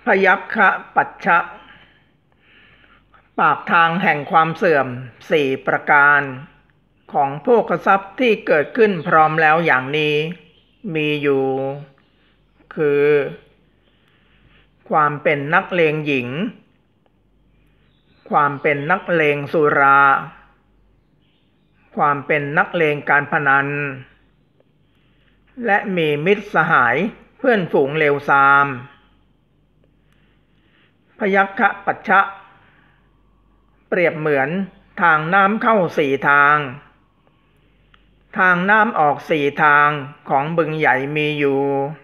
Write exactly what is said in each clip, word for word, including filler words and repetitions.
พยัคฆปัชชะปากทางแห่งความเสื่อมสี่ประการของโภคทรัพย์ที่เกิดขึ้นพร้อมแล้วอย่างนี้มีอยู่คือความเป็นนักเลงหญิงความเป็นนักเลงสุราความเป็นนักเลงการพนันและมีมิตรสหายเพื่อนฝูงเลวทรามพยัคฆปัชชะเปรียบเหมือนทางน้ำเข้าสี่ทางทางน้ำออกสี่ทางของบึงใหญ่มีอยู่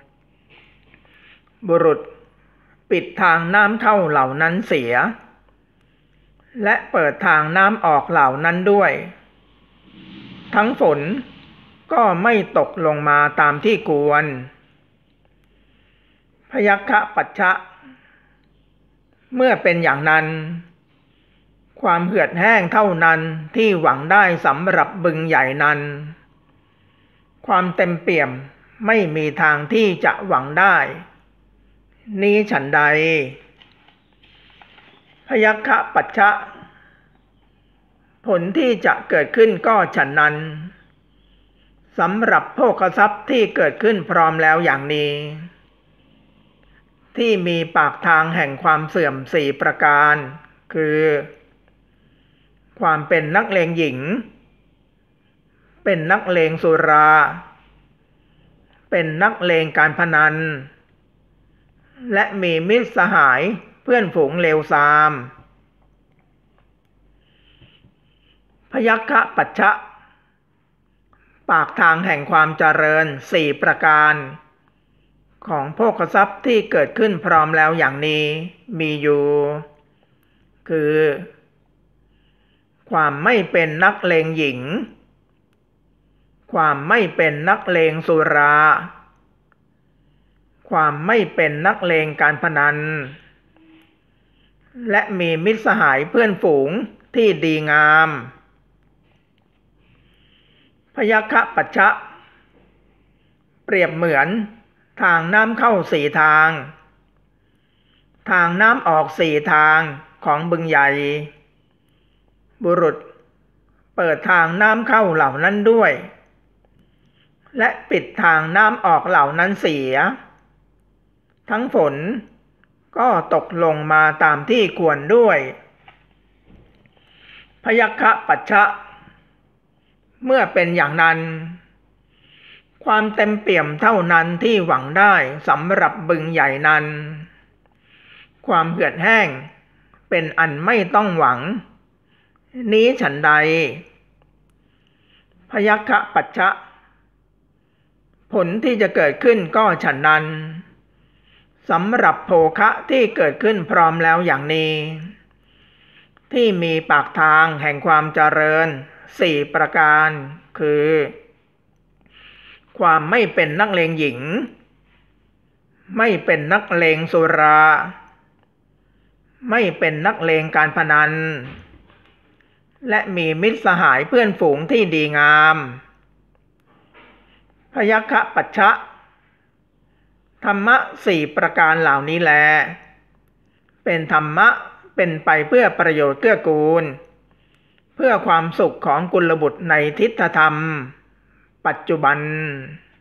บุรุษปิดทางน้ำเข้าเหล่านั้นเสียและเปิดทางน้ำออกเหล่านั้นด้วยทั้งฝนก็ไม่ตกลงมาตามที่ควรพยัคฆปัชชะเมื่อเป็นอย่างนั้นความเหือดแห้งเท่านั้นที่หวังได้สำหรับบึงใหญ่นั้นความเต็มเปี่ยมไม่มีทางที่จะหวังได้นี้ฉันใดพยัคฆปัชชะผลที่จะเกิดขึ้นก็ฉันนั้นสำหรับโภคทรัพย์ที่เกิดขึ้นพร้อมแล้วอย่างนี้ที่มีปากทางแห่งความเสื่อมสี่ประการคือความเป็นนักเลงหญิงเป็นนักเลงสุราเป็นนักเลงการพนันและมีมิตรสหายเพื่อนฝูงเลวทรามพยัคฆปัชชะปากทางแห่งความเจริญสี่ประการของโภคทรัพย์ที่เกิดขึ้นพร้อมแล้วอย่างนี้มีอยู่คือความไม่เป็นนักเลงหญิงความไม่เป็นนักเลงสุราความไม่เป็นนักเลงการพนันและมีมิตรสหายเพื่อนฝูงที่ดีงามพยัคฆปัชชะเปรียบเหมือนทางน้ำเข้าสี่ทางทางน้ำออกสี่ทางของบึงใหญ่บุรุษเปิดทางน้ำเข้าเหล่านั้นด้วยและปิดทางน้ำออกเหล่านั้นเสียทั้งฝนก็ตกลงมาตามที่ควรด้วยพยัคฆปัชชะเมื่อเป็นอย่างนั้นความเต็มเปี่ยมเท่านั้นที่หวังได้สำหรับบึงใหญ่นั้นความเหือดแห้งเป็นอันไม่ต้องหวังนี้ฉันใดพยัคฆปัชชะผลที่จะเกิดขึ้นก็ฉันนั้นสำหรับโภคะที่เกิดขึ้นพร้อมแล้วอย่างนี้ที่มีปากทางแห่งความเจริญสี่ประการคือความไม่เป็นนักเลงหญิงไม่เป็นนักเลงสุราไม่เป็นนักเลงการพนันและมีมิตรสหายเพื่อนฝูงที่ดีงามพยัคฆปัชชะธรรมะสี่ประการเหล่านี้แลเป็นธรรมะเป็นไปเพื่อประโยชน์เกื้อกูลเพื่อความสุขของกุลบุตรในทิฏฐธรรมปัจจุบัน